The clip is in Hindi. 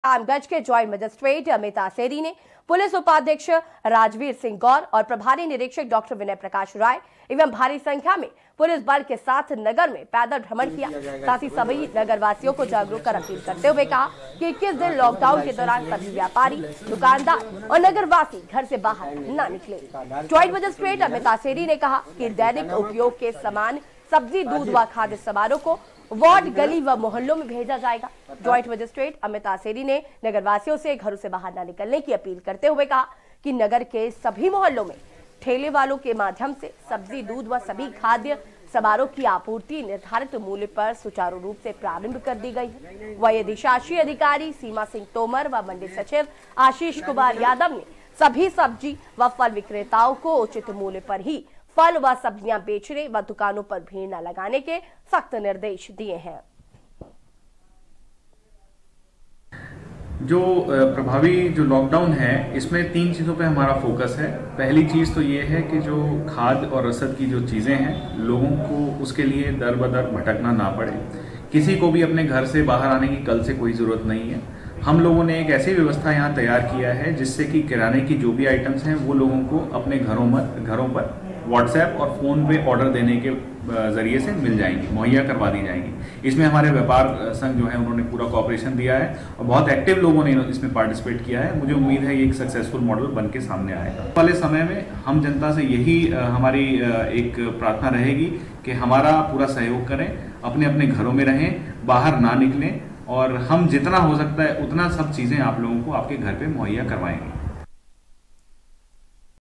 रामगंज के जॉइंट मजिस्ट्रेट अमित आसेरी ने पुलिस उपाध्यक्ष राजवीर सिंह गौर और प्रभारी निरीक्षक डॉक्टर विनय प्रकाश राय एवं भारी संख्या में पुलिस बल के साथ नगर में पैदल भ्रमण किया। साथ ही सभी नगरवासियों को जागरूक कर अपील करते हुए कहा कि 21 दिन लॉकडाउन के दौरान सभी व्यापारी, दुकानदार और नगरवासी घर से बाहर न निकले। जॉइंट मजिस्ट्रेट अमित आसेरी ने कहा कि दैनिक उपयोग के सामान, सब्जी, दूध व खाद्य सामानों को वार्ड, गली व मोहल्लों में भेजा जाएगा। जॉइंट मजिस्ट्रेट अमित आसेरी ने नगरवासियों से घरों से बाहर न निकलने की अपील करते हुए कहा कि नगर के सभी मोहल्लों में ठेले वालों के माध्यम से सब्जी, दूध व सभी खाद्य सामानों की आपूर्ति निर्धारित मूल्य पर सुचारू रूप से प्रारंभ कर दी गई है। वही शासकीय अधिकारी सीमा सिंह तोमर व मंडी सचिव आशीष कुमार यादव ने सभी सब्जी व फल विक्रेताओं को उचित मूल्य पर ही फल व सब्जियां बेचने व दुकानों पर भीड़ न लगाने के सख्त निर्देश दिए हैं। जो प्रभावी जो लॉकडाउन है, इसमें 3 चीज़ों पे हमारा फोकस है। पहली चीज़ तो ये है कि जो खाद्य और रसद की जो चीज़ें हैं, लोगों को उसके लिए दर बदर भटकना ना पड़े। किसी को भी अपने घर से बाहर आने की कल से कोई ज़रूरत नहीं है। हम लोगों ने एक ऐसी व्यवस्था यहाँ तैयार किया है जिससे कि किराने की जो भी आइटम्स हैं वो लोगों को अपने घरों पर व्हाट्सएप और फ़ोन पे ऑर्डर देने के ज़रिए से मिल जाएंगी, मुहैया करवा दी जाएंगी। इसमें हमारे व्यापार संघ जो है उन्होंने पूरा कोऑपरेशन दिया है और बहुत एक्टिव लोगों ने इसमें पार्टिसिपेट किया है। मुझे उम्मीद है ये एक सक्सेसफुल मॉडल बन के सामने आएगा। वाले समय में हम जनता से यही हमारी एक प्रार्थना रहेगी कि हमारा पूरा सहयोग करें, अपने अपने घरों में रहें, बाहर ना निकलें और हम जितना हो सकता है उतना सब चीज़ें आप लोगों को आपके घर पर मुहैया करवाएंगे।